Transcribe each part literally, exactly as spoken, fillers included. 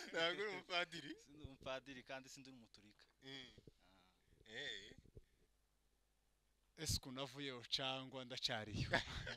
ntabwo uri umupadiri. sindi umupadiri kandi sindi n'umuturika. Mm. Ah. Eh. ese kunavuyeho cyangwa ndacyariyo.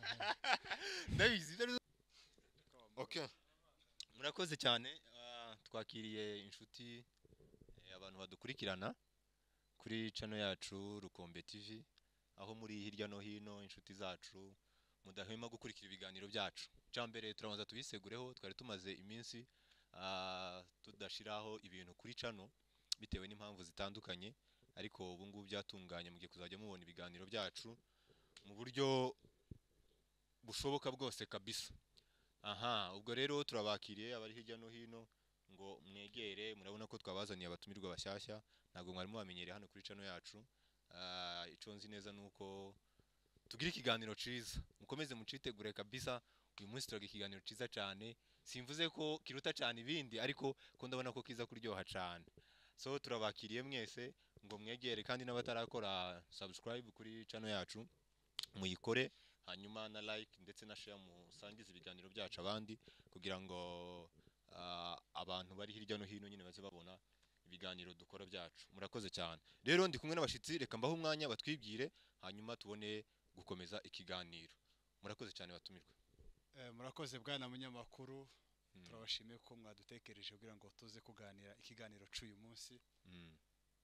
Ndabizi ibyo ari byo. Okay. Murakoze cyane. Ah, twakiriye inshuti, eh, abantu badukurikirana kuri channel yacu Rukombe T V, aho muri hirya no hino inshuti zacu mudahwema gukurikira ibiganiro byacu. Cyambere turabanza tubisegureho, twari tumaze iminsi ah, tudashiraho ibintu kuri channel bitewe n'impamvu zitandukanye, ariko ubu ngubu byatunganye mugiye kuzajya mubona ibiganiro byacu mu buryo bushoboka bwose kabisa. Aha, ubwo rero turabakiriye abari hirya no hino ngo mwegere, murabona ko twabazaniye abatumirwa bashyashya, ntabwo mwari mubamenyereye hano kuri channel yacu. Ah, ico nzi neza nuko tugira ikiganiro ciza, mukomeze mucitegure kabisa. Uyu munsi turaga ikiganiro ciza cyane, simvuze ko kiruta cyane ibindi, ariko ko ndabona ko kiza kuryoha cyane. So turabakiriye mwese ngo mwegere, kandi n'abatarakora subscribe kuri channel yacu muyikore, hanyuma na like ndetse na share, musangize ibiganiro byacu abandi, kugira ngo ah, abantu bari hirya no hino nyine baze babona ibiganiro dukora byacu. Murakoze cyane. Rero ndi kumwe n'abashitsi, reka mbaho umwanya batwibwire, hanyuma tubone gukomeza ikiganiro. Murakoze cyane batumirwe. Eh, murakoze bwana munyamakuru, Mm. turabashimiye ko mwadutekereje kugira ngo tuze kuganira ikiganiro cy'uyu munsi. Mm.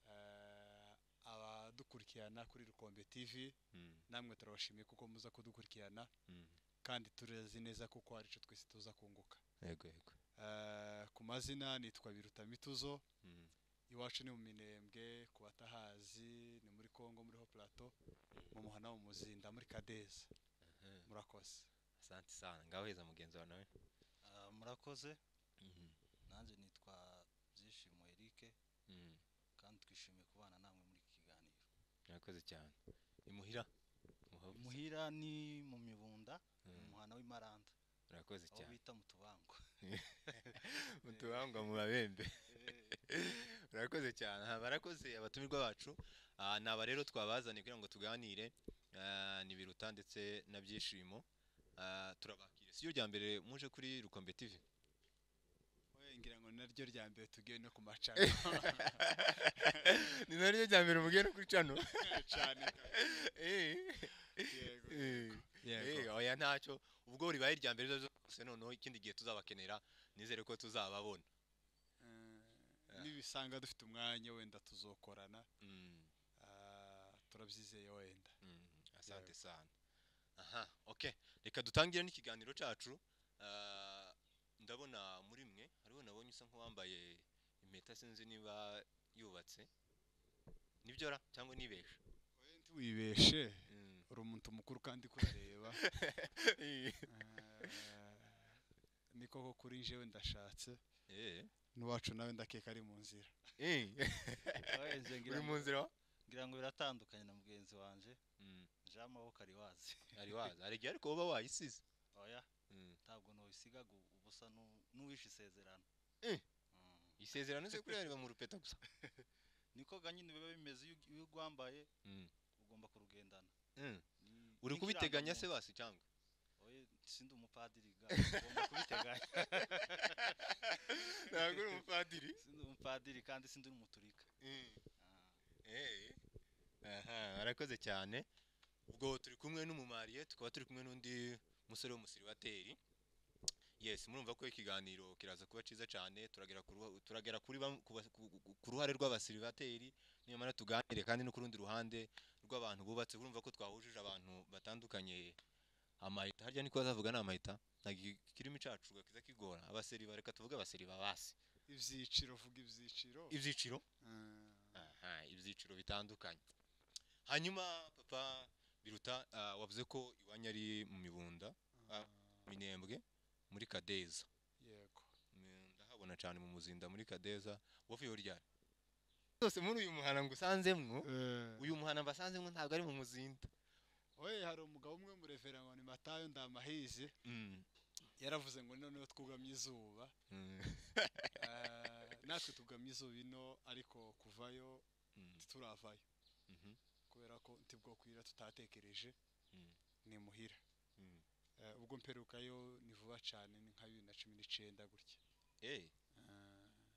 Eh, abadukurikirana kuri Rukombe T V Mm. namwe turabashimiye kuko muza kudukurikirana, Mm. kandi turazi neza kuko ari cyo twese tuza kunguka. Yego yego. Eh, ku mazina nitwa Biruta Mituzo, Mm. iwacu ni mu Minembwe, ku batahazi ni muri Kongo muri Ho Plateau, mu muhana mu Muzinda muri Kadeza. Mhm. Murakoze. Asante sana. Ngaho heza mugenzi wawe nawe. Ah, murakoze. Mhm. Nanjye nitwa Byishimo Eric, Mm. kandi twishimiye kubana namwe muri iki kiganiro. Murakoze cyane. Imuhira. Muhabuze. Muhira ni mu Mibunda, Mm. mu muhana w'Imaranda, Murakoze aho cyane. bita mu Tubango. Mutubangwa mu babembe. Murakoze cyane. Ha, barakoze abatumirwa bacu. Ah, naba rero twabazaniye kugira ngo tuganire. Ah, ni Biruta ndetse na Byishimo. Ah, turabakire. Si yo rya mbere muje kuri Rukombe T V. Oye, ngira ngo naryo rya mbere tugiye no ku macana Ni naryo rya mbere mugiye no kuri channel. cyane. Eh. Yego. Eh. Yego. Eh, oya ntacyo. Ubwo ribaye irya mbere zose, noneho ikindi gihe tuzabakenera, nizere ko tuzababona. Eh, nibisanga dufite umwanya wenda tuzokorana. Mm. Ah, turabyizeye wenda. Mm. Asante Yego. sana. Aha, okay. Reka dutangire n'ikiganiro cyacu. Ah, ndabona muri mwe hariho nabonye usa nk'uwambaye impeta, sinzi niba yubatse. Nibyo ra cyangwa nibesha? Oye, ntiwibeshe, Mm. uri umuntu mukuru kandi kurareba. Eh. Ni koko kuri jewe ndashatse, Eh. n'uwacu nawe ndakeka ari mu nzira. Eh. Oye, nje ngira Uri mu ngo- nzira? ngira ngo biratandukanye na mugenzi wanje, Mm. Jean Maboko ari wazi. Ari waza. Ari gihe ariko uba wayisize. Oya, Mm. ntabwo nobisigaga ubusa nu- n'uwishe isezerano. Eh. Mm. Isezerano se kuri ariba mu rupeta gusa. Niko ganyine biba bimeze iyo iyo ugwambaye Mm. ugomba kurugendana. Mm. Ni- Uri ni kubiteganya se nk'irangamuntu. basi cyangwa? Oye, sindi umupadiri ga, ugomba kubiteganya. Ntabwo uri umupadiri. Sindi umupadiri kandi sindi n'umuturika. Mm. Ah. Eh. Aha, barakoze cyane. Ubwo turi kumwe n'umumariye, tukaba turi kumwe n'undi musore w'umusiribateri. Yes, murumva ko ikiganiro kiraza kuba ciza cyane, turagera ku ruha- turagera kuri bam- ku bas- ku- ku- ku ruhare rw'abasiribateri, nyamara tuganire kandi no ku rundi ruhande rw'abantu bubatse. Urumva ko twahujije abantu batandukanye. Amahita harya niko bazavuga, ni amahita, ntabwo ikirimi cacu gakiza kigora. Abaseriba, reka tuvuge abaseriba basi. Ivyiciro, vuga ivyiciro. Ivyiciro. Ah, Aha, ibyiciro bitandukanye. Hanyuma papa Biruta, ah, wavuze ko iwanyu ari mu Mibunda, ah, Minembwe muri Kadeza. yego. Mm, ndahabona cyane mu Muzinda muri Kadeza. Wavuyeho ryari? Zose muri uyu muhana ngo usanzemwo, Eh, uyu muhana mbasanzemwo ntabwo ari mu Muzinda. oye, hari umugabo umwe mu reverend ngo ni Matayo Ndamahizi, Mm. yaravuze ngo noneho twugamye izuba. Mm. Eh, natwe tugamye izuba ino, ariko kuvayo Mm. turavayo Mhm. kubera ko ntibwo kwira tutatekereje. Mm. Ni muhira. Mm. Eh, ubwo mperukayo ni vuba cyane, ni nka bibiri na cumi n'icyenda gutya. Eh, Eh,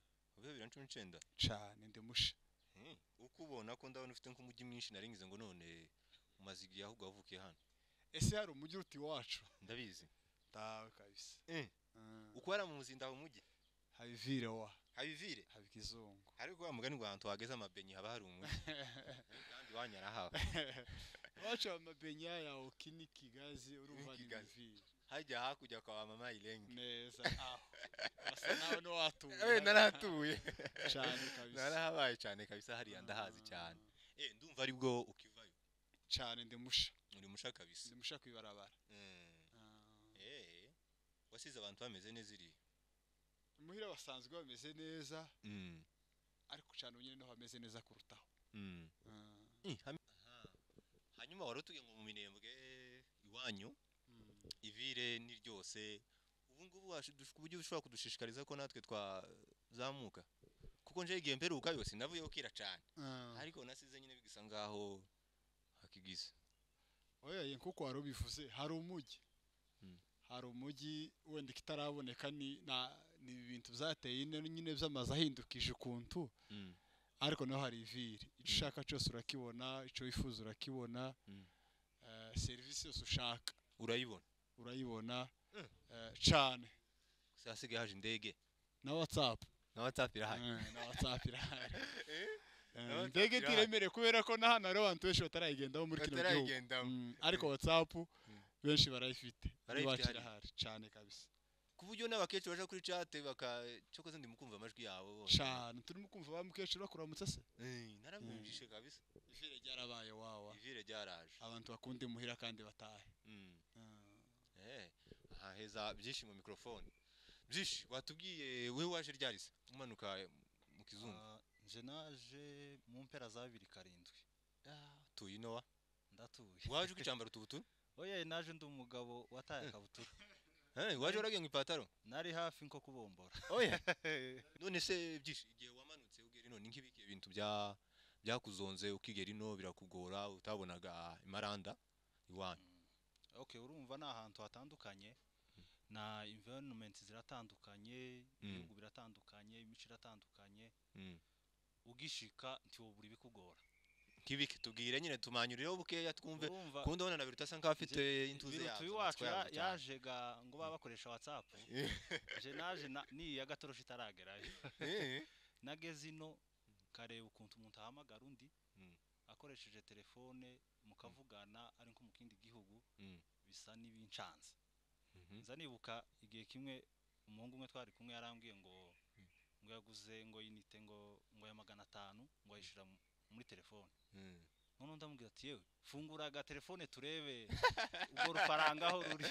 cumi n'icenda cyane ndimusha. Eh, uko ubona ko ndabona ufite nk'umujyi mwinshi naringize ngo none umaze igihe ahubwo wavukiye hano. Ese hari umujyi uruta iwacu? Ndabizi. Tawe kabisa. Eh. Mm. Uko wara mu muzinda mu mujyi? Habivire wa. Habivire? Habikizungu. Ariko wa mugani gwantu wageze amabenyi haba hari umujyi. Kandi wanyara haba. Wacha amabenya yawe kini Kigazi urumva ni Kigazi. Vire. Hajya hakujya kwa mama Irenge. Neza aho. Basa nawe no watuye. Eh naratuye. Cyane kabisa. Narahabaye cyane kabisa hariya ndahazi cyane. Eh ndumva ari bwo ukivayo. Cyane ndimusha. Uri musha kabisa. Ndimusha kwibarabara. Mm. Eh. Wasize abantu bameze neza iri. Muhira basanzwe bameze neza. Mm. Ariko cyane unyine no hameze neza kurutaho. Mm. Eh hanyuma warutuye ngo mu minembwe iwanyu ivire ni ryose ubu ngubu washidushika uburyo ushobora kudushishikariza ko natwe twazamuka kuko nje igihe mperuka yose navuye ukira cyane ariko nasize nyine bigisa ngaho hakigize. Oya ye nkuko waro bivuze hari umujyi. Hari umujyi wenda kitaraboneka ni na ni ibintu byateye nyine by'amazi ahindukije ukuntu. Ariko no hari ivire icyo ushaka cyose urakibona icyo wifuza urakibona. Eh service yose ushaka urayibona urayibona cyane. Sasigaye haje indege na WhatsApp na WhatsApp irahari na WhatsApp irahari. Indege tiremere kubera ko nahana ari abantu benshi batarayigendaho muri kino gihugu. Ariko WhatsApp benshi barayifite barayifite cyane kabisa. Kuburyo n'abakecuru baje kuri chat baka cyokoze ndi mukumva amajwi yabo cyane turimo kumva bamukecuru bakuramutse se. Eh narabumvishe kabisa. Ivire ryarabaye wawa. Ivire ryaraje. Abantu bakunde muhira kandi batahe. Eh aheza byinshi mu microphone. Byinshi watubwiye we waje ryarise umanuka mu kizungu. Nje naje mu mpera za bibiri karindwi. Ah tuyi nowa ndatuye. Waje kwicambara utubutura? Oya naje ndi umugabo wataye akabutura. Eh waje uragiye mu ipataro? Nari hafi nko kubombora. Oya. None se byinshi igihe wamanutse ugera ino ninkibikiye ibintu bya byakuzonze ukigera ino birakugora utabonaga imaranda iwanyu. Okay urumva na ahantu hatandukanye na environment ziratandukanye ibihugu biratandukanye imico iratandukanye. Ugishika ntiyobura ibikugora. Kibiki tubwire nyine tumanyurireho bukeya twumve kundi ubona na biruta sanka afite intuze yazo. Biruta iwacu yajega ngo baba bakoresha WhatsApp. Je naje ni ya gatoroshi taragerayo. Nageze ino kareba ukuntu umuntu ahamagara undi akoresheje telefone mukavugana ari nko mu kindi gihugu bisa n'ibincanze. Nza nibuka igihe kimwe umuhungu umwe twari kumwe yarambwiye ngo ngo yaguze ngo yinite ngo ngo ya magana atanu ngo ayishira muri telefone. None ndamubwira ati yewe fungura aga telefone turebe ubwo rufaranga aho ruri.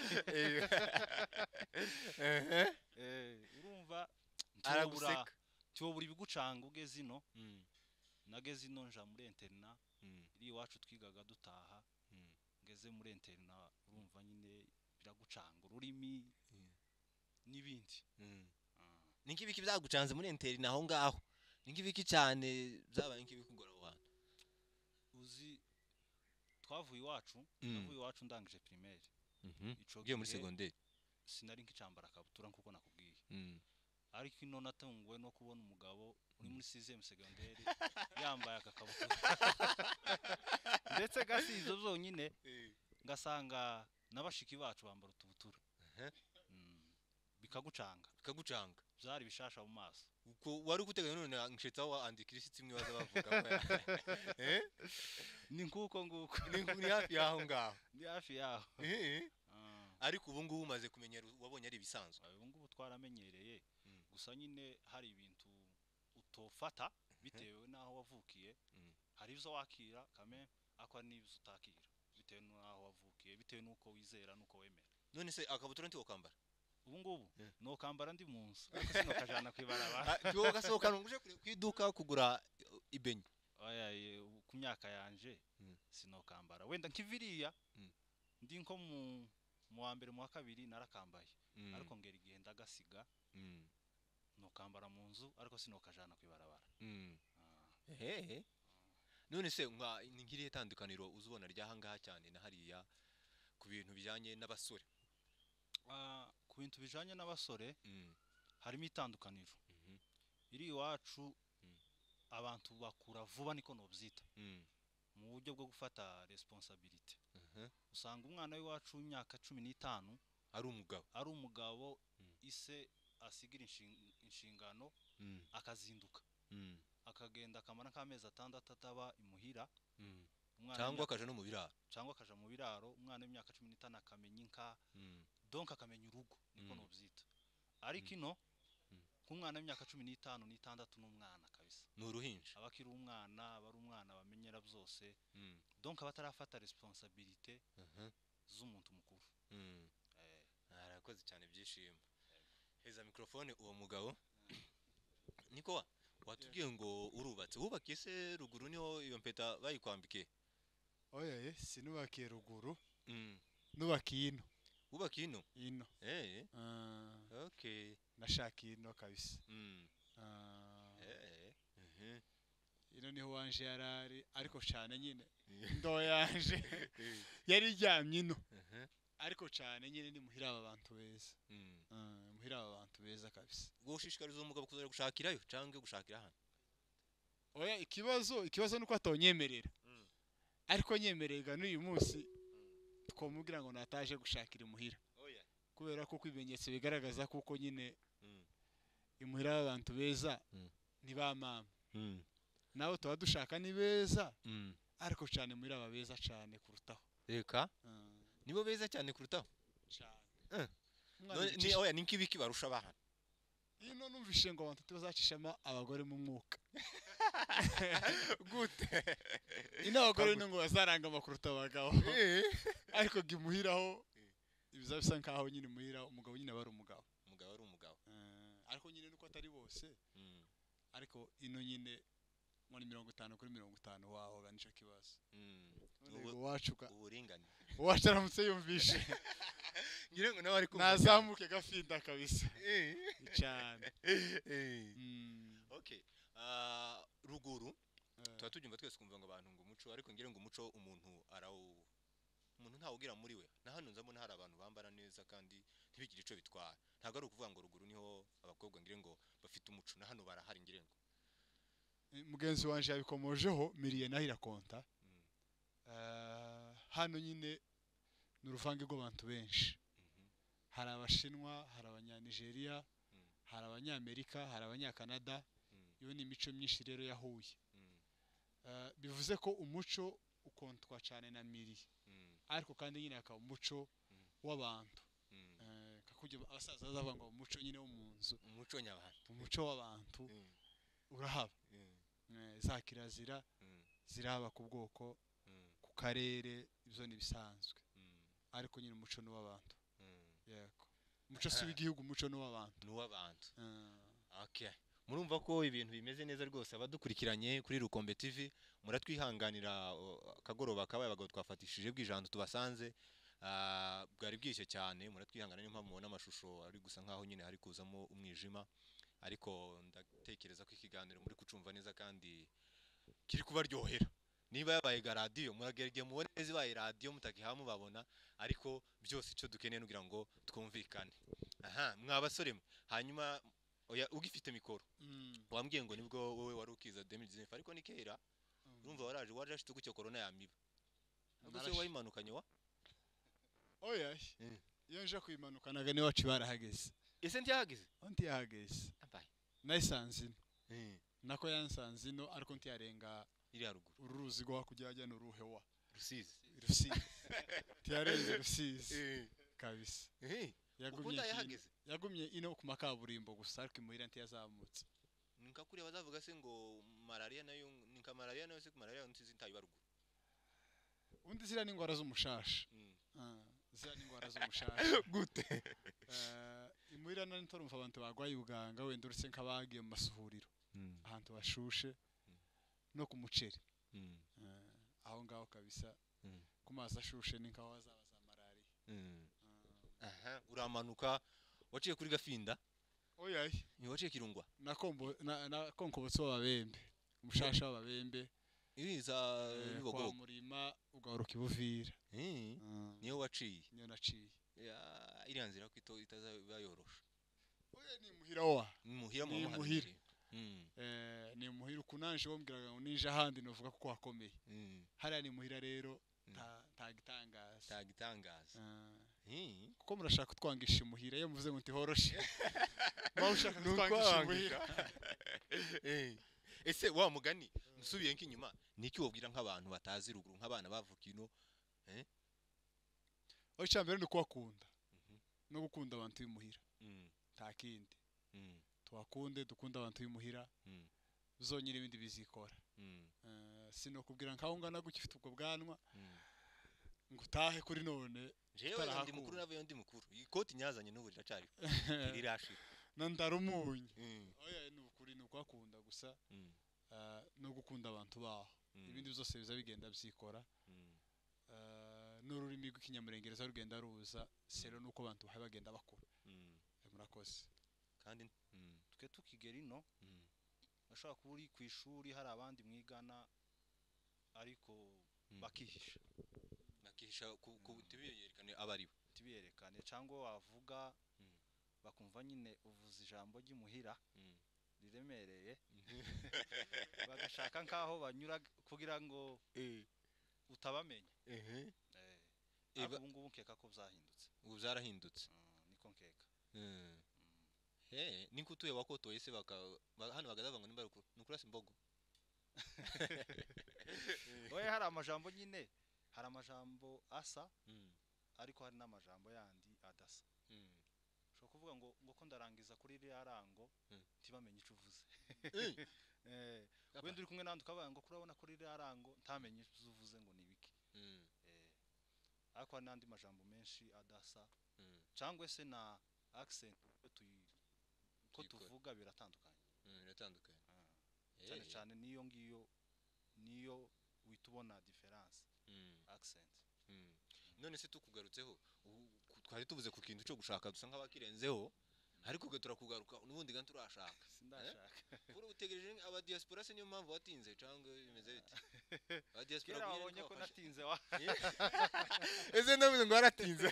Eh urumva ntiyobura ntiyobura ibigucanga ugeze ino. Nageze ino nja muri interna iri iwacu twigaga dutaha ngeze muri interna urumva nyine biragucanga ururimi n'ibindi. Ninkibiki byagucanze muri interna aho ngaho ninkibiki cyane byabaye nkibikugora abantu. Uzi twavuye iwacu twavuye iwacu ndangije primaire. Ico giye muri secondaire sinari nkicambara akabutura nkuko nakubwiye. Ariko ino natungwe no kubona umugabo uri muri sixième secondaire yambaye akakabutura. Ndetse gasi izo zonyine ngasanga nabashiki bacu bambara utubutura. Bikagucanga bikagucanga byari bishasha mu maso. Uko wari guteganya none nshitsa wa antikristo imwe baza bavuga ko eh ni nkuko nguko ni hafi yaho ngaho ni hafi yaho. Ariko ubu ngubu umaze kumenyera wabonye ari bisanzwe. Ubu ngubu twaramenyereye gusa nyine hari ibintu utofata bitewe naho wavukiye. Hari ivyo wakira kame akwa n'ivyo utakira bitewe naho wavukiye bitewe nuko wizera nuko wemera. None se akabutura nti okambara ubu ngubu no kambara ndi munsi ariko sino kajana kwibaraba cyo gasohoka nguje kwiduka kugura ibenye. Oya ku myaka yanje sino kambara wenda nkiviriya ndi nko mu mu wa mbere mu wa kabiri narakambaye ariko ngera igihe ndagasiga no kambara mu nzu ariko sino kajana kwibarabara. Ehe none se nka ngiriye tandukaniro uzubona ryahangaha cyane na hariya ku bintu bijanye n'abasore. Ah ku bintu bijanye n'abasore harimo itandukaniro. Iri iri iwacu abantu bakura vuba niko nobyita mu buryo bwo gufata responsibility. Usanga umwana w'iwacu w'imyaka cumi n'itanu ari umugabo ari umugabo ise asigira inshingano akazinduka akagenda akamara k'amezi atandatu ataba imuhira cyangwa akaja no mu biraro cyangwa akaja mu biraro. Umwana w'imyaka cumi n'itanu akamenya inka donc akamenya urugo niko nobyita. Ariko ino k'umwana w'imyaka cumi n'itanu n'itandatu n'umwana kabisa ni uruhinja abakiri umwana bari umwana bamenyera byose donc abatarafata responsibility z'umuntu mukuru. Arakoze cyane byishimo. Heza microphone uwo mugabo niko watubwiye ngo urubatse wubakiye se ruguru niho iyo mpeta bayikwambike? Oya ye sinubakiye ruguru nubakiye ino. Wubakiye ino? Ino eh okay nashakiye ino kabisa. eh eh ino niho wanje yarari ariko cyane nyine ndo yanje yari ryamye ino ariko cyane nyine ni muhira aba bantu beza. Muhira aba bantu beza kabisa. Gushishikariza umugabo kuzara gushakirayo canke gushakira hano? Oya ikibazo ikibazo nuko atonyemerera ariko nyemerega n'uyu munsi twomubwira ngo nataje gushakira imuhira. Oya kubera ko kwimenyetso bigaragaza kuko nyine imuhira abantu beza ni ba mama nawe tuba dushaka ni beza ariko cyane muhira aba beza cyane kurutaho. Reka nibo beza cyane kurutaho cyane. Ni oya ninki biki barusha bahana? Ino numvishe ngo abantu tuzacisha abagore mu mwuka. Gute? Ino abagore ngo bazaranga makuruta abagabo. Ariko gimuhiraho ibiza bisa nkaho nyine muhira umugabo nyine bari umugabo. Umugabo ari umugabo. Ariko nyine nuko atari bose. Ariko ino nyine muri mirongo itanu kuri mirongo itanu waho ganisha kibazo. Ubu wacuka uburingane. Wacaramutse yumvishe. Ngire ngo nawe ari kumva nazamuke gafinda kabisa. Eh cyane. Eh okay. Ah ruguru tuba tubyumva twese kumva ngo abantu ngo umuco ariko ngire ngo umuco umuntu arawo umuntu ntawugira muri we. Na hano nzamo hari abantu bambara neza kandi ntibigire ico bitwara. Ntago ari ukuvuga ngo ruguru niho abakobwa ngire ngo bafite umuco. Na hano barahari ngire ngo mugenzi wanje yabikomojeho miliye nahira konta. Uh, hano nyine nuruvange rw'abantu benshi. Hari abashinwa, hari abanyanigeria, hari abanyamerika, hari abanyakanada. Iyo ni imico myinshi rero yahuye. Uh, bivuze ko umuco ukontwa cyane na miri. Ariko kandi nyine akaba umuco w'abantu. Eh kakujye abasaza bazavuga ngo umuco nyine wo munzu, umuco nyabantu, umuco w'abantu urahaba. Za kirazira ziraba ku bwoko ku karere ibyo ni bisanzwe. Ariko nyine umuco no w'abantu. Yego. Umuco si w'igihugu, umuco no w'abantu. No w'abantu. Okay. Murumva ko ibintu bimeze neza rwose abadukurikiranye kuri Rukombe T V muratwihanganira akagoroba kabaye abagabo twafatishije bw'ijando tubasanze bwari bwishye cyane. Muratwihangana niyo mpamvu mubona amashusho ari gusa nkaho nyine hari kuzamo umwijima, ariko ndatekereza ko ikiganiro muri kucumva neza kandi kiri kubaryohera. Niba yabaye ga radio muragerege mubone neza baye radio mutakihamu babona, ariko byose ico dukeneye nugira ngo twumvikane. Aha mwabasore hanyuma oya ugifite mikoro wambwiye ngo nibwo wowe wari ukiza deux mille dix-neuf ariko ni kera urumva waraje waje ashite gucyo corona yamiba ntabwo se wayimanukanye wa oya iyo nje kuyimanukanaga ni wacu barahageze. Ese ntiyahageze onti yahageze ambaye nayisanzino eh nako yansanzino ariko nti yarenga iri haruguru uruzi gwa kujya no ruhe wa Rusizi Rusizi tiyarenze Rusizi eh kabisa eh yagumye yahageze yagumye ino ku makaburimbo gusa ariko imuhira nti yazamutse. Ninka kuri abazavuga se ngo malaria nayo ninka malaria nayo se ku malaria ntizi ntayi barugu undi zira n'ingwara z'umushasha. Ah zira n'ingwara z'umushasha gute eh imuhira nani torumva abantu bagwaye ubuganga wenda uretse nkabagiye mu masuhuriro ahantu bashushe no ku muceri aho ngaho kabisa ku mazi ashushe ninka wazabaza malaria. Aha uramanuka waciye kuri Gafinda? Oya ni waciye Kirungwa na kombo na, na konkobotso w'ababembe umushasha w'ababembe iriza nibogo kwa murima ugaruka ibuvira eh niyo waciye niyo naciye ya irianzira kwito itazayorosha. Oya ni muhira wa muhira mu muhira nanje wombwiraga ngo nije ahandi novuga ko hakomeye Mm. hariya ni muhira rero Mm. nta nta gitangaza tagitangaza Ah, eh kuko murashaka kutwangisha imuhira iyo muvuze ngo nti Mwa ushaka Nuko kutwangisha wangisha. imuhira Eh. Ese wa mugani nsubiye nk'inyuma niki wobwira nk'abantu batazi ruguru nk'abana bavuka ino aho icyambere ni kubakunda Mhm. no gukunda abantu b'imuhira Mm. nta kindi Mm. tubakunde dukunde abantu b'imuhira Mm. zonyine ibindi bizikora Mm. Eh, sinokubwira nkaho ungana gutya ufite ubwo bwanwa Mm. ngo utahe kuri none Jewe Utarahakuwe. ndi mukuru nawe ndi mukuru ikoti nyazanye n'ubu riracari rirashira na ndarumunye Mm. oya ni ukuri ni ukwakunda gusa Mm. eh, no gukunda abantu baho Mm. ibindi byose biza bigenda byikora Mm. eh, n'ururimi rw'ikinyamurengereza rugenda ruza sero nuko abantu bahe bagenda bakura Mm. Eh, murakoze kandi mm. twe tukigera ino Mm. ashobora kuba uri ku ishuri hari abandi mwigana ariko Mm. bakihisha bakihisha ku ku tibiyerekane abaribo tibiyerekane cyangwa wavuga Mm. bakumva nyine uvuze ijambo ry'imuhira Mm. riremereye bagashaka nkaho banyura kugira ngo Eh. utabamenya Ehe. eh Eba- ubu ngubu nkeka ko byahindutse ubu zarahindutse Mm, niko nkeka Mm. Mm. Eh, ninkutuye wakotoye se baka ba- hano bagaza ngo nimba nukurasa imbogo. oye hari amajambo nyine hari amajambo asa Mm. ariko hari n'amajambo yandi adasa Mm. ushobora kuvuga ngo ngo ko ndarangiza kuri iriya rango Mm. ntibamenye icyo uvuze Eh. eh Gapa. wenda uri kumwe n'andi ukavuga ngo kurabona kuri iriya rango ntamenye icyo uvuze ngo ni biki Mm. eh ariko hari n'andi majambo menshi adasa Mm. cyangwa se na accent uko tuyi ko Tuyikora. tuvuga biratandukanye Mm, biratandukanye. Ah, cyane Eh. cyane niyo ngiyo niyo wita ubona difference Mm. accent Mm. None se tukugarutseho ubu ku- twari tuvuze ku kintu cyo gushaka dusa nk'abakirenzeho ariko uge turakugaruka nubundi gan turashaka sindashaka kuri utegereje aba diaspora se niyo mpamvu watinze cyangwa bimeze bite aba diaspora kera kugira wabonye ngo ko bafashe. natinze wa Ese ndavuze ngo waratinze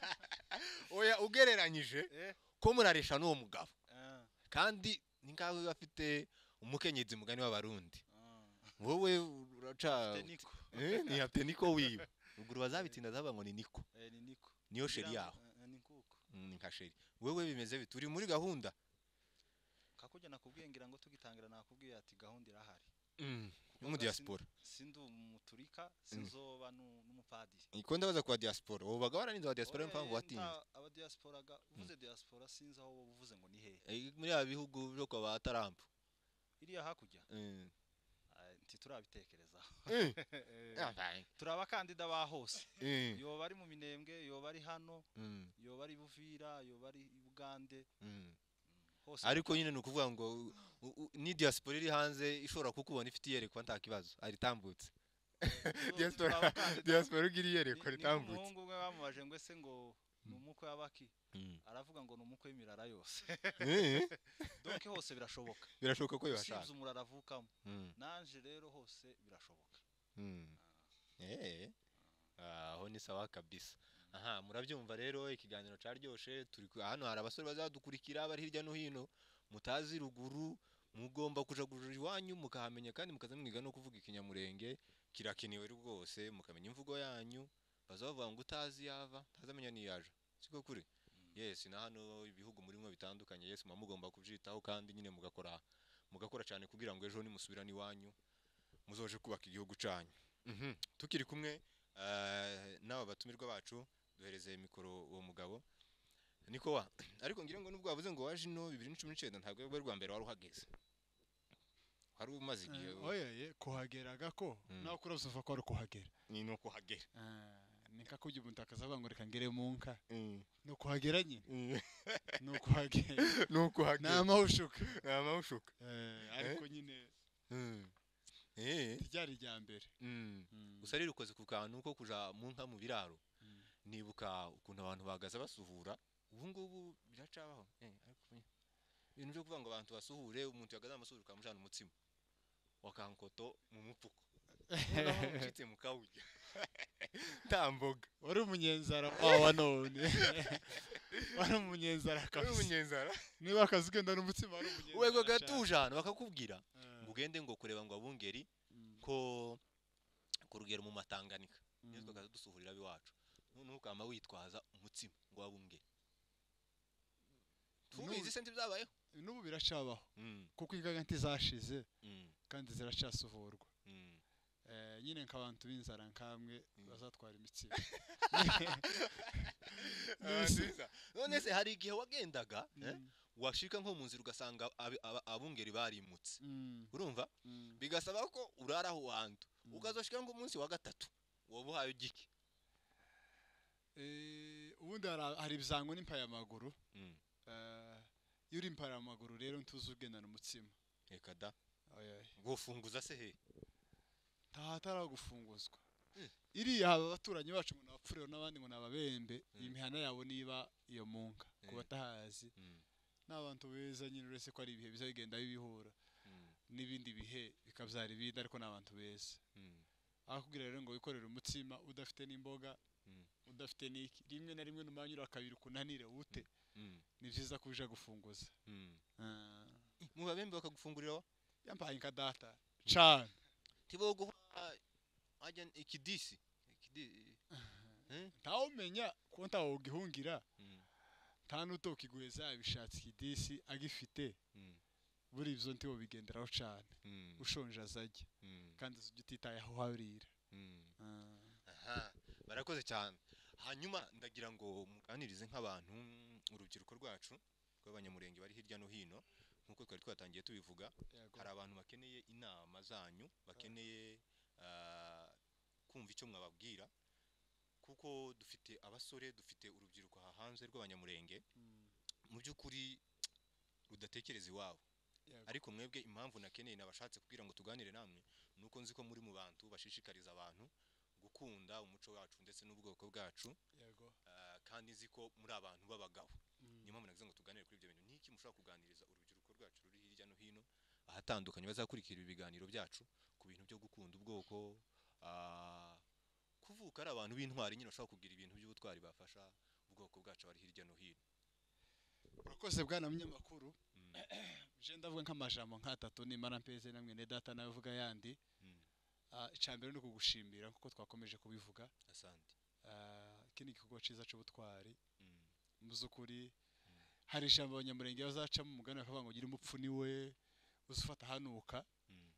oya ugereranyije eh ko muraresha n'uwo mugabo ah, kandi ni nkawe bafite umukenyezi mugani w'abarundi ah. wowe uraca Te niko eh ni hafite niko wiba ruguru bazabitinda zaba ngo ni niko eh ni niko niyo sheri Kugira yaho ngo- eh, ni kuko Mm, ni nka sheri wewe bimeze bite uri muri gahunda kakujya nakubwiye ngira ngo tugitangira nakubwiye ati gahunda irahari Mm, Kuko yo mu nga diaspora sin- sindi umuturika sinzoba nu- n'umupadiri iko ndabaza kwa diaspora ubu baga wararinze wa diaspora Oya, impamvu watinze nta- aba diaspora ga uvuze diaspora sinzi aho wowe uvuze ngo ni hehe Eh, muri ya bihugu byo kwa ba tarampu iriya hakurya Mm. Ah, nti turabitekerezaho Eh, Eh, ah, fine. turi abakandida ba hose Eh, yoba ari mu minembwe yoba ari hano mm, yoba ari buvira yoba ari i bugande mm. hose ariko nyine ni ukuvuga ngo u- u- ni diaspora iri hanze ishobora kukubona ifite iyerekwa nta kibazo aritambutse Tuzo- diaspora turi abakandida. diaspora ugira Ni- iyerekwa ni ritambutse nk'umuhungu umwe bamubaje ngo ese ngo ni umukwe w'abaki Mm. aravuga ngo ni umukwe w'imirara yose Eh, donc hose birashoboka birashoboka ko usibye yabashaka umurara avukamo Mm, nanje rero hose birashoboka mm. Eh, aho ni sawa kabisa aha murabyumva rero ikiganiro caryoshe turi ku- hano hari abasore bazadukurikira bari hirya no hino mutazi ruguru mugomba kuja gujura iwanyu mukahamenya kandi mukaza mwiga no kuvuga ikinyamurenge kirakenewe rwose mukamenya imvugo yanyu bazavuga ngo utazi yava ntazamenya niyaje siko kuri yes na hano ibihugu murimo bitandukanye yes mwa mugomba kubyitaho kandi nyine mugakora mugakora cyane kugira ngo ejo nimusubirane iwanyu muzoje kubaka igihugu canyu mhm tukiri kumwe eh, n'aba batumirwa bacu duhereze mikoro uwo mugabo niko wa ariko ngira ngo nubwo wavuze ngo waje no bibiri na cumi n'icyenda ntabwo rwo rwa mbere wari uhageze wari umaze igihe Eh, oya ye kuhageraga ko Mm. nawe kurazumva ko ari kuhagera ni no kuhagera Ah, ni nka kujya umuntu akazavuga ngo reka ngere mu nka Mm, ni ukuhagera nyine mm. ni ukuhagera ni ni ukuhagera amahushuka ni amahushuka Eh, ariko nyine Mm. eh ryari irya mbere mm. Mm. gusa rero ukoze ku kantu ko kuja mu nka mu biraro Mm. nibuka ukuntu abantu bagaza basuhura ubu ngubu biracabaho eh ariko nyine ibintu byo kuvuga ngo abantu basuhure umuntu yagaza amasuhura ukamujana umutsima wakankoto mu mupfuko noneho ucitse mu kawurya tamboga wari umunyenzara wawa none wari umunyenzara uri kabisa umunyenzara niba akazi ugenda n'umutsima wari umunyenzara wego cyane. gatujana bakakubwira Ah. ngo ugende ngo kureba ngo abungeri Mm. ko ku rugero mu matanganika niyo Mm. twakaza dusuhurira biwacu none ukama witwaza umutsima ngo abungeri tubizi se ntibyabayeho n'ubu biracabaho Mm, kuko ingaga ntizashize mm, kandi ziracasuhurwa mm. eh nyine nk'abantu b'inzara nkamwe Mm. bazatwara imitsima Ah, nziza. None se hari igihe wagendaga eh, Mm. washika nko mu nzira ugasanga abi- aba- abungeri barimutse Mm. urumva Mm. bigasaba ko urara aho hantu Mm. ukazoshika ngo umunsi wa gatatu woba uhaye igiki Eh, ubundi hari- hari ibizango n'impayamaguru Mm, eh iyo uri impayamaguru rero ntuzi ugendana umutsima reka da oya gufunguza se he ntahatara gufunguzwa Mm. iriya aba baturanyi bacu ngo nabapfuriro n'abandi ngo nababembe Mm. iyi mihana yabo niba iyo munga ku Mm. batahazi Mm, n'abantu beza nyine uretse ko ari ibihe biza bigenda bibihura mm, n'ibindi bihe bikabyara ibindi ariko n'abantu beza mm, akubwira rero ngo wikorere umutsima udafite n'imboga Mm. udafite n'iki rimwe na rimwe numanyura kabiri kunanire ute mm, ni byiza kuja gufunguza mm. Ah, mu babembe bakagufungurira wa yampaye nka data cane tiboguha ajya ikidisi ikidi eh ntawumenya ko ntawugihungira Mm, nta n'utokiguheza yabishatse ikidisi agifite mm, buri ivyo ntibo bigenderaho cane mm, ushonje azajya mm, kandi uzujya utitaye aho harira mm. Ah, Aha, barakoze cyane hanyuma ndagira ngo muganirize nk'abantu mm, urubyiruko rwacu rw'abanyamurenge bari hirya no hino nk'uko twari twatangiye tubivuga yego. hari abantu bakeneye inama zanyu bakeneye ah, kumva icyo mwababwira kuko dufite abasore dufite urubyiruko aha hanze rw'abanyamurenge Mm, mu by'ukuri rudatekereza iwabo yego. ariko mwebwe impamvu nakeneye nabashatse kugira ngo tuganire namwe nuko nzi ko muri mu bantu bashishikariza abantu gukunda umuco wacu ndetse n'ubwoko bwacu yego. ah, kandi nzi ko muri abantu b'abagabo Mm, niyo mpamvu nagize ngo tuganire kuri ibyo bintu niki mushobora kuganiriza urubyiruko rwacu ruri hirya no hino ahatandukanye bazakurikira ibi biganiro byacu ku bintu byo gukunda ubwoko ah, kuvuka ari abantu b'intwari nyine bashobora kugira ibintu by'ubutwari bafasha ubwoko bwacu bari hirya no hino urakoze bwana munyamakuru Mm, je ndavuga nk'amajambo nk'atatu nimara mpeze na mwene data nawe uvuga yandi mm, Ah, icambere ni ukugushimira nkuko twakomeje kubivuga asante Ah, iki ni igikorwa ciza c'ubutwari Mm, mu by'ukuri hari ijambo abanyamurenge bazacamo umugani bakavuga ngo gira umupfu ni we uzufata hanuka mm,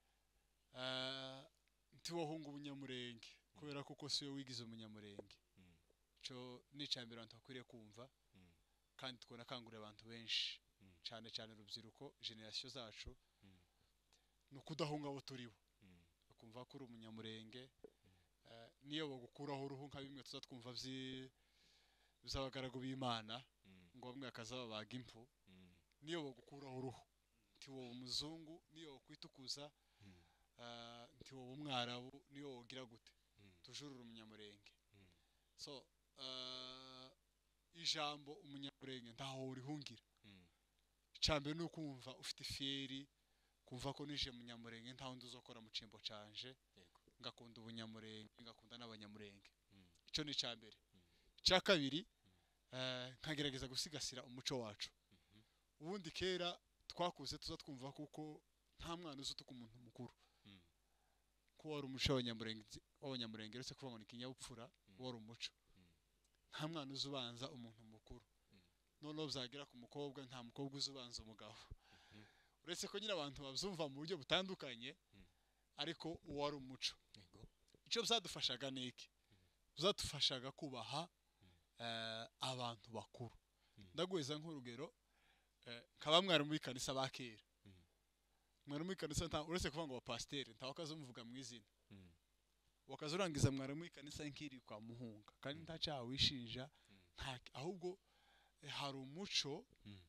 Ah, ntiwohunga umunyamurenge kubera kuko si we wigize umunyamurenge mm, ico ni icambere abantu bakwiriye kumva mm, kandi tunakangurira abantu benshi Mm. cyane cyane urubyiruko generasiyo zacu Mm. ni ukudahunga abo turibo mm, ukumva ko uri umunyamurenge eh, niyo bagukuraho uruhu nka bimwe tuza twumva vyi- by'abagaragu b'imana mm, ngo bamwe bakazababaga impfu mm, niyo bagukuraho uruhu nti wowe umuzungu niyo wakwitukuza mm, ah, nti wowe umwarabu niyo wogira gute mm, tujurura umunyamurenge mm, so ah, ijambo umunyamurenge ntaho urihungira mm, icambere ni ukumva ufite ifiyeri kumva ko nije munyamurenge nta wundi uzokora mu cimbo canje yego ngakunda ubunyamurenge ngakunda n'abanyamurenge Mm. ico ni icambere icya kabiri eh, nkagerageza gusigasira umuco wacu Mhm. ubundi kera twakuze tuza twumva kuko nta mwana uzi utuka umuntu mukuru Mm. ko wari umuco w'abanyamurenge w'abanyamurenge uretse kuvuga ngo ni ikinyabupfura wari umuco nta mwana uzi ubanza umuntu mukuru noneho byagera ku mukobwa nta mukobwa uzi ubanza umugabo uretse ko nyine abantu babyumva mu buryo butandukanye Mm. ariko uwo ari umuco yego icyo byadufashaga ni iki byadufashaga kubaha eh, abantu bakuru Mm. ndaguheza nk'urugero eh, nkaba mwarimu w'ikanisa ba kera Mm. mwarimu w'ikanisa nta uretse kuvuga ngo abapasiteri nta wakaza umuvuga mu izina Mm. wakaza urangiza mwarimu w'ikanisa nk'iri kwa muhunga kandi Mm. nta cyaha wishinja Mm. nta ahubwo eh, hari umuco Mm.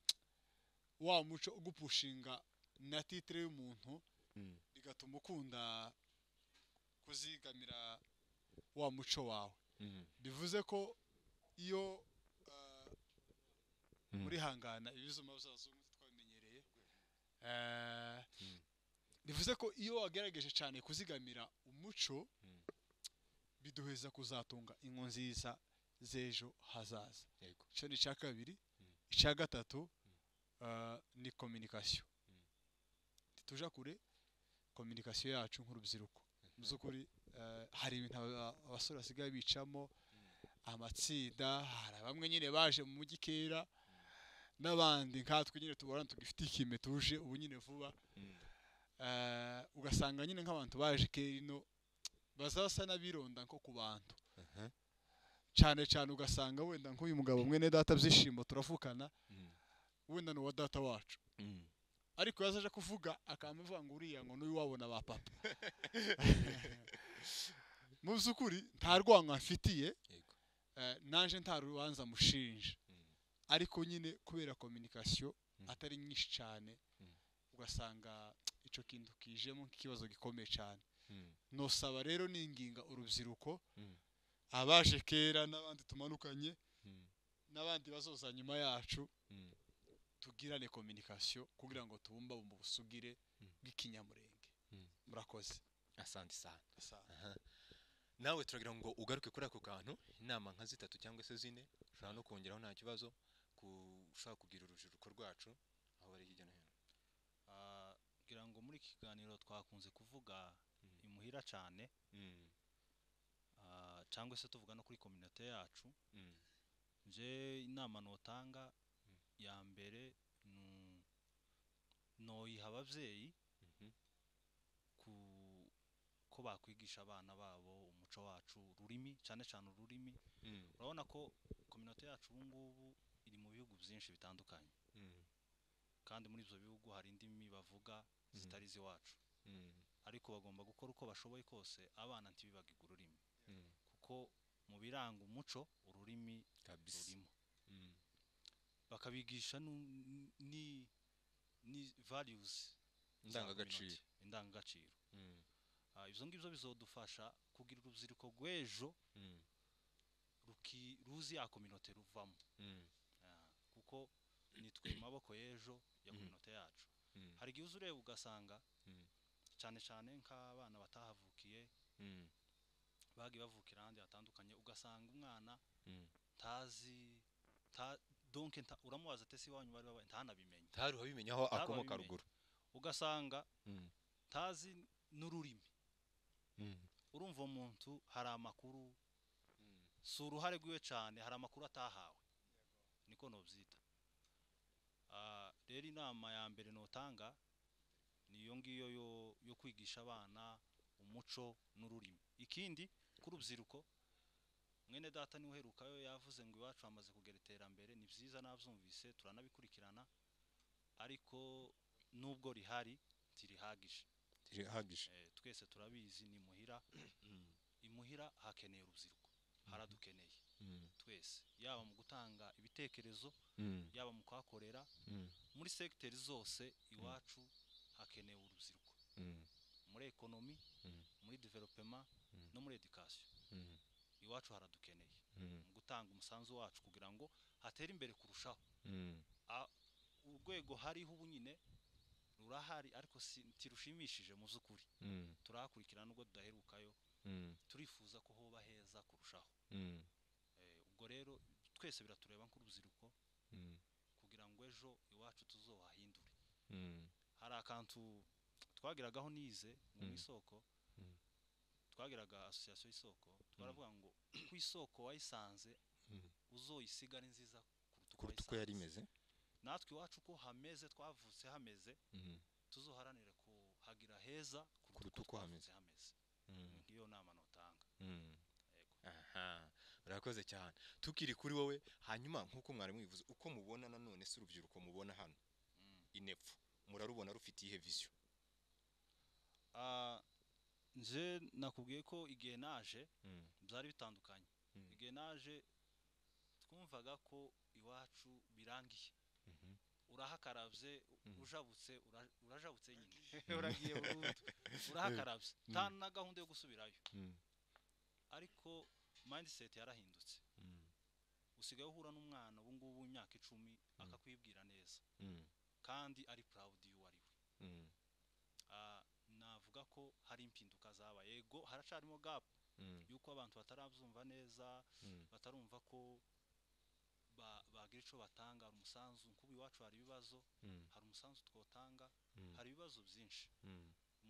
wa muco ugupushinga na titire y'umuntu Mm. bigatuma ukunda kuzigamira wa muco wawe Mm. bivuze ko iyo uh, Mm. muri hangana ibizuma by'abazungu twabimenyereye uh, Mm. bivuze ko iyo wagerageje cyane kuzigamira umuco Mm. biduheza kuzatunga ingo nziza z'ejo hazaza yego icyo ni icya kabiri Mm. icya gatatu uh, ni communication Mm. ntituja kure communication yacu nk'urubyiruko muzukuri hari ibintu abasore basigaye bicamo amatsinda hari bamwe nyine baje mu mujyi kera n'abandi nkatwe nyine tubona tugifite ikime tuje ubu nyine vuba ugasanga nyine nk'abantu baje kerino bazasa nabironda nko ku bantu cyane cyane ugasanga wenda nk'uyu mugabo mwene data byishimo turavukana wenda no wa data wacu ariko yazaje kuvuga akamuvuga ngo uriya ngo n'uyu wabona ba papa mu byukuri nta rwango afitiye nanje nta rubanza mushinja ariko nyine kubera communication atari nyinshi cyane ugasanga ico kintu kijemo nk'ikibazo gikomeye cyane no saba rero ninginga urubyiruko abaje kera n'abandi tumanukanye n'abandi bazoza nyuma yacu tugirane communication kugira ngo tubumba mu busugire bw'ikinyamurenge murakoze asante sana nawe turagira ngo ugaruke kuri ako kantu inama nka zitatu cyangwa se zine ushaka no kongeraho nta kibazo ushaka kugira urubyiruko rwacu aho bari hirya no hino kugira ngo muri kiganiro twakunze kuvuga imuhira cyane cyangwa se tuvuga no kuri community yacu nje inama notanga ya mbere no yiha abavyeyi ku ko bakwigisha abana babo umuco wacu rurimi cyane cyane ururimi urabona ko community yacu ubu ngubu iri mu bihugu byinshi bitandukanye kandi muri ibyo bihugu hari indimi bavuga zitari ziwacu ariko bagomba gukora uko bashoboye kose abana ntibibagirwe ururimi kuko mu biranga umuco ururimi rurimo bakabigisha ni ni values indangagaciro indangagaciro ibyo ngibyo bizodufasha kugira urubyiruko rw'ejo ruki ruzi ya community ruvamo kuko nitwe maboko y'ejo ya community yacu hari igihe uzureba ugasanga cyane cyane nk'abana batahavukiye bagi bavukira ahandi hatandukanye ugasanga umwana tazi ta donc uramubaza tesi wanyu bari babaye ntanabimenye taru habimenya aho akomoka ruguru ugasanga tazi n'ururimi urumva umuntu hari amakuru si uruhare rwiwe cyane hari amakuru atahawe niko nobyita rero inama ya mbere notanga niyo ngiyo yo yo kwigisha abana umuco n'ururimi ikindi kurubyiruko mwene data ni uheruka yo yavuze ngo iwacu amaze kugera iterambere ni byiza navyumvise turanabikurikirana ariko nubwo rihari tirihagije tirihagije eh, twese turabizi ni muhira imuhira hakeneye urubyiruko haradukeneye twese yaba mu gutanga ibitekerezo yaba mu kwakorera muri secteur zose iwacu hakeneye urubyiruko muri economy muri development no muri education iwacu haradukeneye mu gutanga umusanzu wacu kugira ngo hatere imbere kurushaho urwego hariho ubu nyine rurahari ariko tirushimishije mu zukuri turakurikirana nubwo tudaherukayo turifuza ko hoba heza kurushaho ubwo rero twese biratureba nk'urubyiruko kugira ngo ejo iwacu tuzohahindure hari akantu twagiragaho nize mu isoko twagiraga association y'isoko twaravuga ngo ku isoko wayisanze uzoyisigara nziza kuruta uko yari imeze natwe iwacu ko hameze twavutse hameze tuzoharanire ko hagira heza kuruta uko hameze ngiyo nama notanga aha urakoze cyane tukiri kuri wowe hanyuma nkuko mwari mwivuze uko mubona nanone se urubyiruko mubona hano inepfu murarubona rufite ihe vision ah nje nakubwiye ko igihe naje byari bitandukanye igihe naje twumvaga ko iwacu birangiye urahakaravye ujabutse urajabutse nyine uragiye burundu urahakaravye tana gahunda yo gusubirayo ariko mindset yarahindutse usigaye uhura n'umwana ubu ngubu imyaka icumi akakwibwira neza kandi ari proud you ari we navuga ko hari impinduka zaba yego haracarimo gap yuko abantu batarabyumva neza batarumva ko bagira ico batanga umusanzu nkubi wacu hari ibibazo hari umusanzu twotanga hari ibibazo byinshi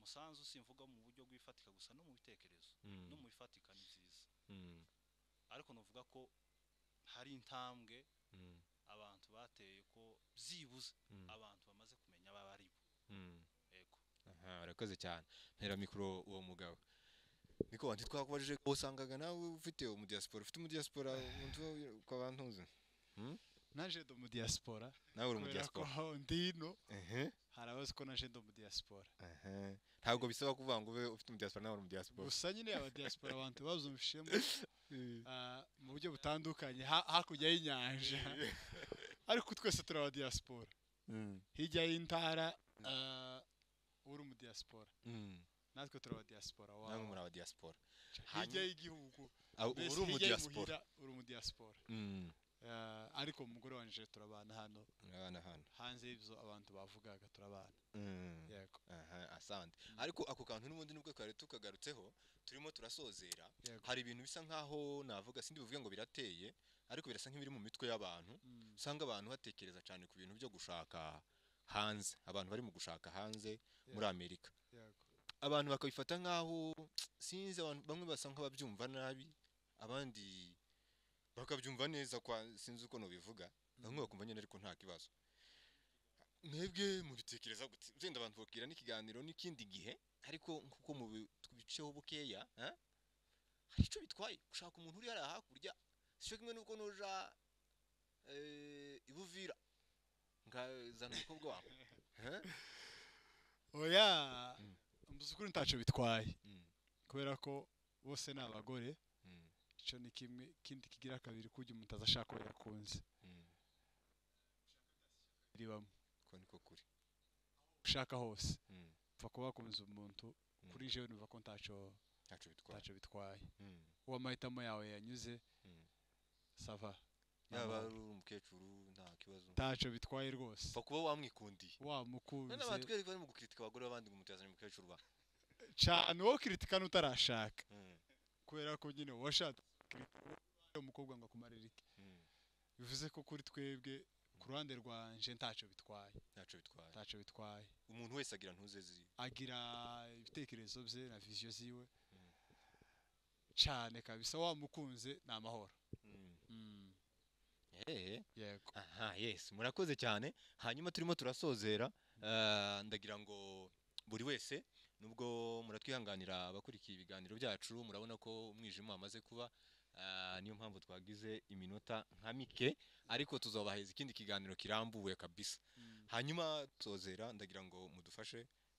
umusanzu simvuga mu buryo bw'ifatika gusa no mu bitekerezo no mu bifatika ni byiza ariko nuvuga ko hari intambwe abantu bateye ko byibuze abantu bamaze kumenya abari bo yego aha arakoze cyane ntera mikro uwo mugabo niko wanti twakubajije ko usangaga nawe ufite mu diaspora ufite mu diaspora umuntu kwa bantuze naje do mu diaspora nawe uri mu diaspora ko ndino ehe harabaze ko naje do mu diaspora ehe ntabwo bisaba kuvuga ngo ube ufite mu diaspora nawe uri mu diaspora gusa nyine aba diaspora abantu bazumvishemo mu buryo butandukanye hakujya y'inyanja ariko twese turi aba diaspora hirya y'intara uri mu diaspora natwe turi aba diaspora wa namwe muri aba diaspora hirya y'igihugu uri mu diaspora uri mu diaspora ariko umugore wanje turabana hano turabana hano hanze y'ibyo abantu bavugaga turabana yego aha asante ariko ako kantu n'ubundi nubwo kare tukagarutseho turimo turasozera hari ibintu bisa nkaho navuga sindi bivuge ngo birateye ariko birasa nk'ibiri mu mitwe y'abantu usanga abantu batekereza cyane ku bintu byo gushaka hanze abantu bari mu gushaka hanze muri Amerika abantu bakabifata nkaho sinzi abantu bamwe basa nk'ababyumva nabi abandi bakabyumva neza kwa sinzi uko no bivuga bamwe bakumva nyine ariko nta kibazo mwebwe mubitekereza gute zenda abantu bakira n'ikiganiro n'ikindi gihe ariko nkuko mu biceho bukeya hari ico bitwaye gushaka umuntu uri hara hakurya sicyo kimwe nuko noja eh ibuvira ngazana umukobwa wawe oya mbuze kuri ntaco bitwaye kubera ko bose n'abagore ico ni kimwe kindi kigira kabiri kujya umuntu azashaka ko yakunze ribamo ko niko kuri ushaka hose pfa kuba wakunze umuntu kuri jewe numva ko ntaco ntaco bitwaye ntaco bitwaye uwa mahitamo yawe yanyuze sava yaba ari umukecuru nta kibazo ntaco bitwaye rwose pfa kuba wamwikundiye wamukunze nana batwereka bari mu gukritika abagore babandi ngo mutazanye umukecuru ba cyane wo kritika nutarashaka kubera ko nyine washatse umukobwa ngo akumarira iki bivuze ko kuri twebwe ku ruhande rwanje ntaco bitwaye ntaco bitwaye ntaco bitwaye umuntu wese agira ntuzezi agira ibitekerezo bye na vision ziwe cyane kabisa wamukunze na amahoro eh yego aha yes murakoze cyane hanyuma turimo turasozera ndagira ngo buri wese nubwo muratwihanganira abakurikiye ibiganiro byacu murabona ko umwijima amaze kuba niyo mpamvu twagize iminota nka mike ariko tuzobaheza ikindi kiganiro kirambuwe kabisa hanyuma tuzozera ndagira ngo mudufashe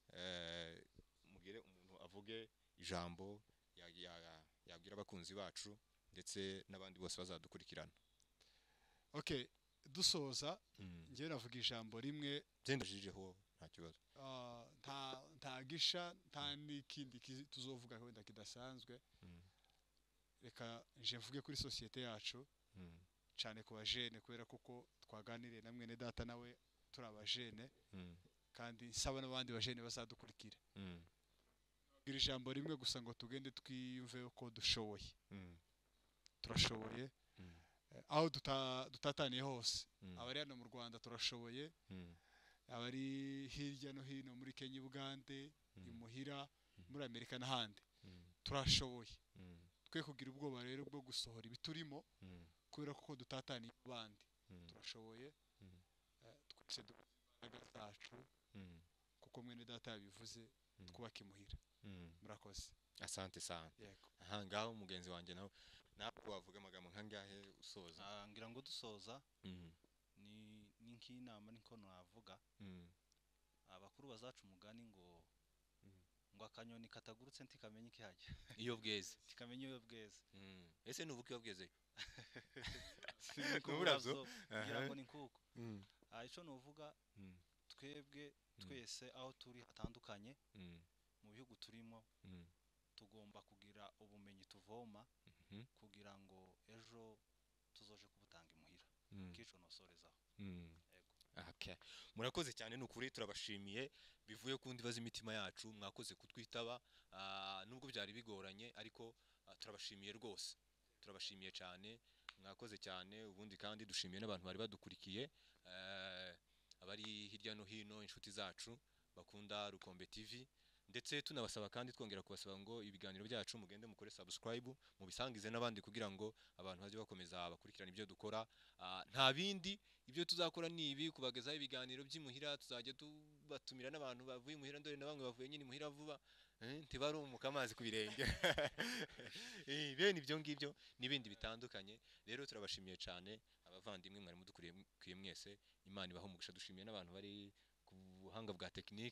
mugire umuntu avuge ijambo yabwira abakunzi bacu ndetse n'abandi bose bazadukurikirana okay dusoza ngiye navuga ijambo rimwe byendajijeho nta kibazo nta ntagisha nta n'ikindi tuzovuga wenda kidasanzwe reka nje mvuge kuri societe yacu cyane ku bajene kubera kuko twaganiriye na mwene data nawe turi abajene kandi nsaba n'abandi bajene bazadukurikira iri jambo rimwe gusa ngo tugende twiyumve ko dushoboye turashoboye aho dutataniye hose abari hano mu Rwanda turashoboye abari hirya no hino muri Kenya Uganda imuhira muri Amerika n'ahandi turashoboye twe kugira ubwoba rero bwo gusohora ibiturimo kubera ko dutataniye abandi turashoboye twese dukora zacu kuko mwene data yabivuze twubaka imuhira murakoze asante sana aha ngaho mugenzi wanje nawe ntabwo wavuga amagambo nkangahe usoza ngira ngo dusoza ni n'inkinama niko navuga abakuru bazacu umugani ngo ngo akanyoni katagurutse ntikamenye ikihajya iyo bweze tikamenye iyo bweze ese nuvuga iyo bweze nuburavyo ngira ngo ni kuko ico nuvuga twebwe twese aho turi hatandukanye mu bihugu turimo tugomba kugira ubumenyi tuvoma kugira ngo ejo tuzoje kubutanga imuhira kico nosorezaho okay murakoze cyane n'ukuri turabashimiye bivuye kundi baza imitima yacu mwakoze kutwitaba nubwo byari bigoranye ariko turabashimiye rwose turabashimiye cyane mwakoze cyane ubundi kandi dushimiye n'abantu bari badukurikiye abari hirya no hino inshuti zacu bakunda Rukombe T V ndetse tunabasaba kandi twongera kubasaba ngo ibiganiro byacu mugende mukore subscribe mubisangize n'abandi kugira ngo abantu baje bakomeza bakurikirana ibyo dukora. Ah, nta bindi ibyo tuzakora ni ibi kubagezaho ibiganiro by'imuhira, tuzajya tubatumira n'abantu bavuye imuhira, ndore na bamwe bavuye nyine imuhira vuba eh, ntibarumuka amazi ku birenge Eh, bene ibyo ngibyo n'ibindi bitandukanye. Rero turabashimiye cyane abavandimwe mwari mudukuriye mwese, Imana ibaho umugisha. Dushimiye n'abantu bari ku buhanga bwa tekinike